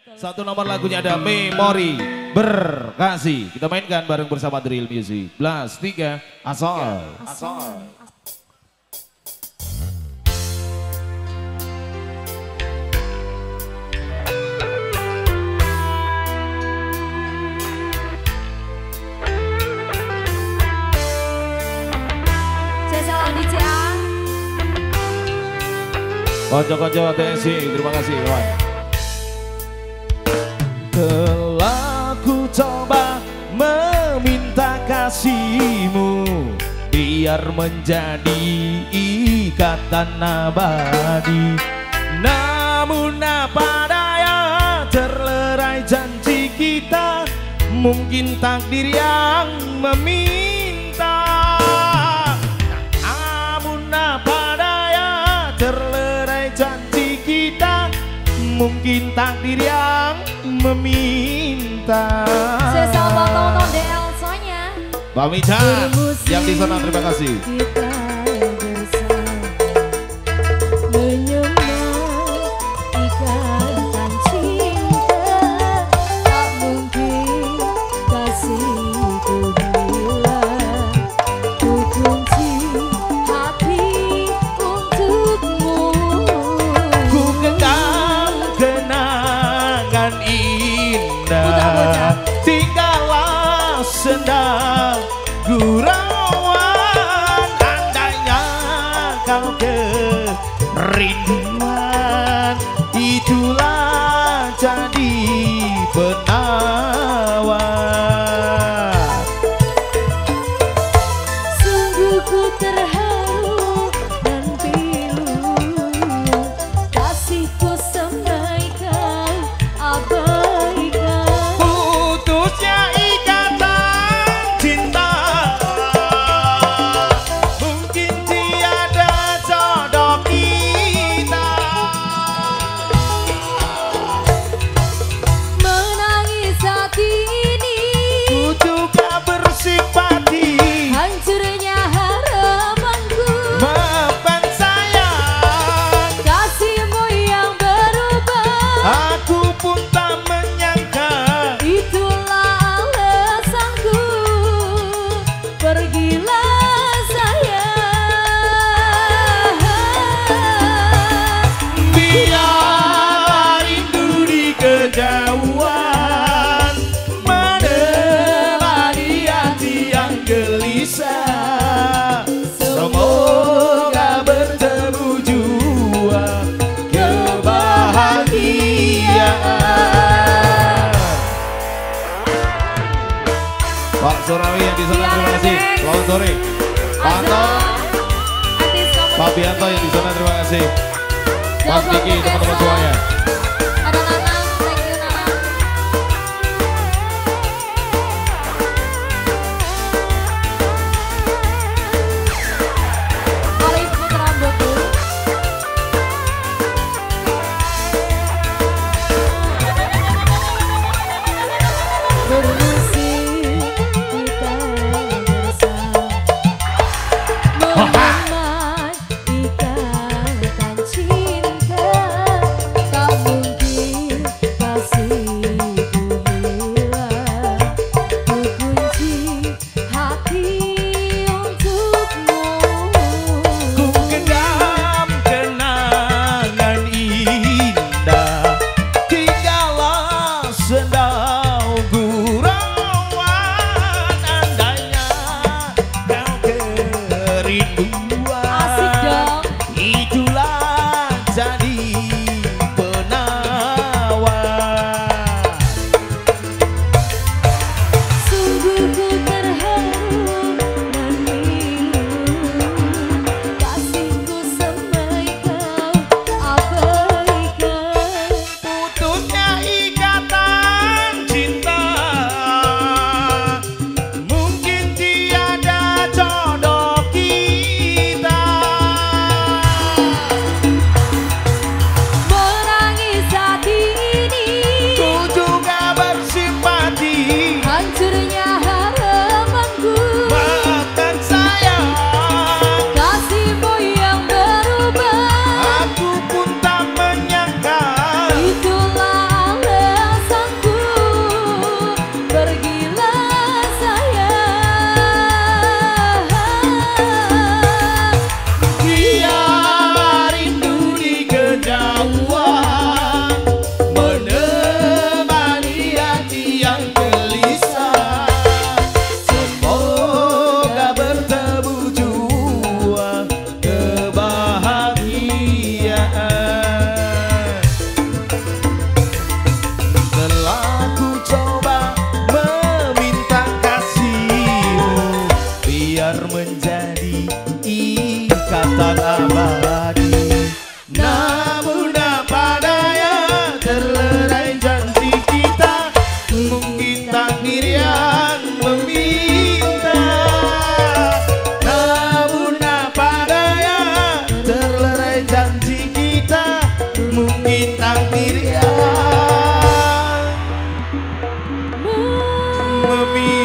Satu nomor lagunya ada Memori Berkasih. Kita mainkan bareng bersama Drill Music. Blast 3 Asal. Konco-konco atensi, terima kasih kawan. Telah ku coba meminta kasihmu, biar menjadi ikatan abadi. Namun apa daya, terlerai janji kita, mungkin takdir yang meminta. Namun apa daya, terlerai janji kita, mungkin takdir yang meminta. Sesama tonton Delsonya. Mbak Mica yang di sana, terima kasih. Kita bersama menyembah ikatan cinta. Tak mungkin kasihku hilang. Ku kunci hati untukmu. Ku genggam kenangan indah, tinggallah senda gurauan. Andainya kau kerinduan, itulah jadi penawar. Sungguh ku terharu dan pilu, kasihku sampai kau abaikan. Putusnya ikatan cinta, mungkin tiada jodoh kita. Menangis saat ini, Ku juga bersimpati. hancurnya harapanku. Maafkan sayang, Kasihmu yang berubah, aku pun tak menyangka. itulah alasanku. Pergilah sayang. Biar rindu di kejauhan menelan di hati yang gelisah. Semoga bertemu jua kebahagiaan. Pak Surawi yang di sana, terima kasih. Selamat sore. Pak Anto, Pak Bianto yang di sana, terima kasih. Mas Diki, teman-teman semuanya. Ada Nanang, thank you Nanang. Arif Putra Boku. Bermusik kita bersama, mengemban ikatan cinta. Tak memilih